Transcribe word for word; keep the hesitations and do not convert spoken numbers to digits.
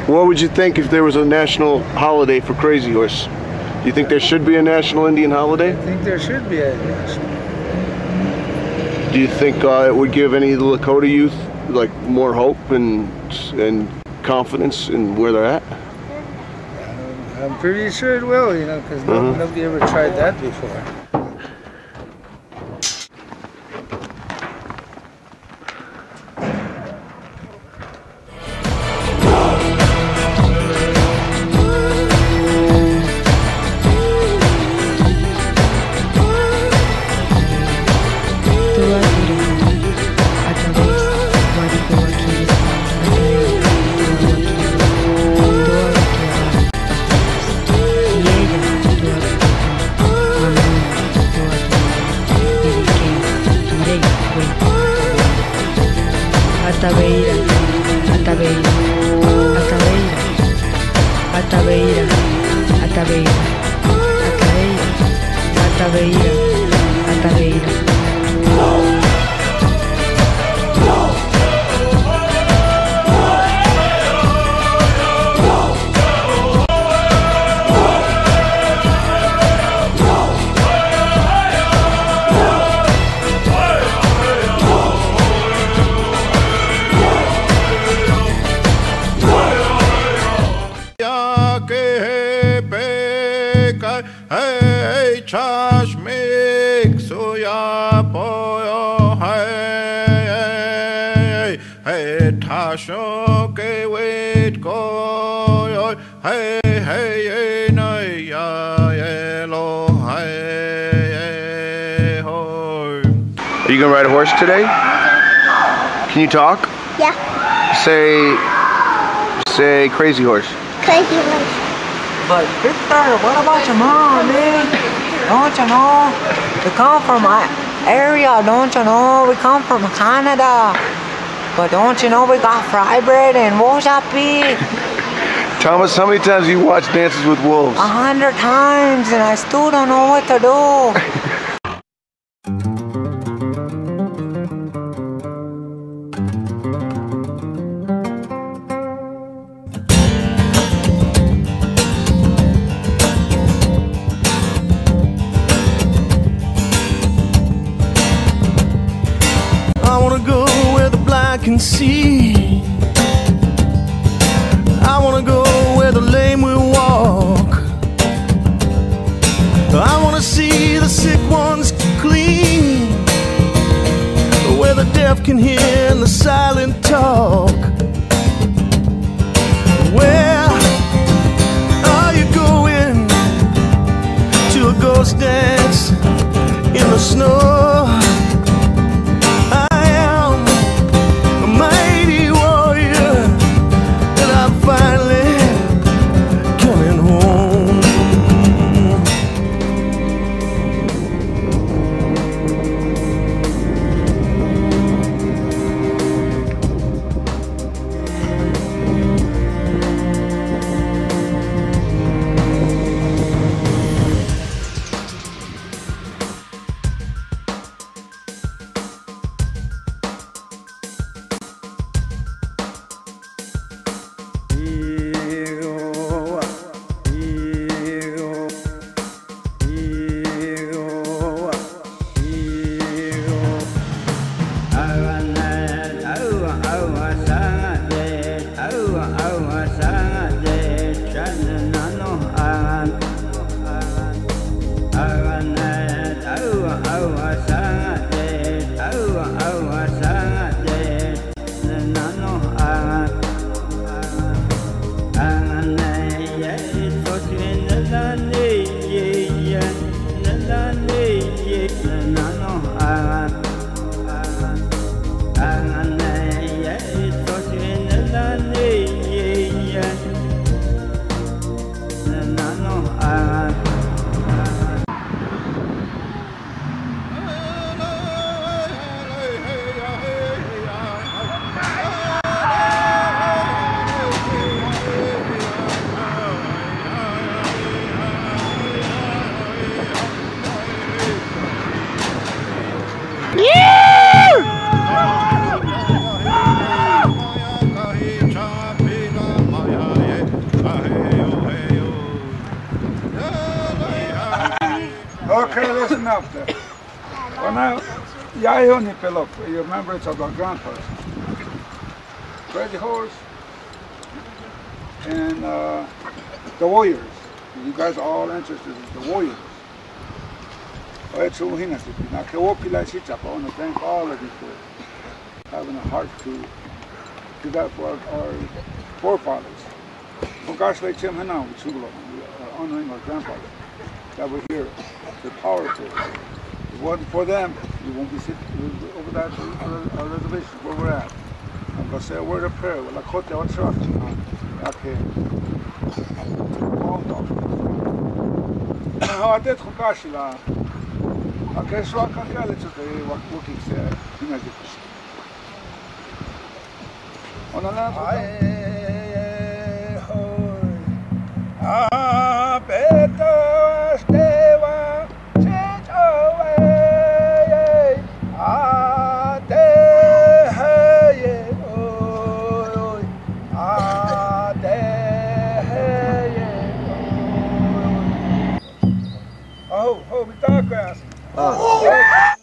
What would you think if there was a national holiday for Crazy Horse? Do you think there should be a national Indian holiday? I think there should be a national. Do you think uh, it would give any of the Lakota youth like more hope and and confidence in where they're at? Um, I'm pretty sure it will, you know, because uh-huh. nobody ever tried that before. Ataveira, Ataveira, Ataveira, Ataveira, Ataveira, Ataveira, Ataveira, Ataveira. Hey, chash mix, so ya boy, hey, hey, tasho ke wait go, hey, hey, na ya yellow, hey, ho. Are you gonna ride a horse today? Can you talk? Yeah. Say, say Crazy Horse. Crazy Horse. But Victor, what about your mom, man? Don't you know? We come from my area, don't you know? We come from Canada. But don't you know we got fry bread and wasabi? Thomas, how many times have you watched Dances with Wolves? A hundred times, and I still don't know what to do. I wanna go where the blind can see. I wanna go where the lame will walk. I wanna see the sick ones clean, where the deaf can hear and the silent talk. Where are you going? To a ghost dance in the snow. Okay, listen up there. Well, now, yeah, you only fill up. You remember it's about grandpas. Crazy Horse and uh, the Warriors. You guys are all interested in the Warriors. Well, it's all hina sipi. Now, ke wopi lai si chapa. I want to thank all of you for having a heart to do that for our, our forefathers. Gosh, like Tim Hana, we are honoring our grandfathers that were here. They're powerful. If it wasn't for them, we won't be sitting over that our reservation where we're at. I'm going to say a word of prayer. Well, lakota, what's up? Okay. Oh, I did gosh, la. Okay, so I can't get it today. What looking there? You know, on the land. Ah, better stay one, change away. Ah, day, oh, ah, day, oh, oh, we talk grass.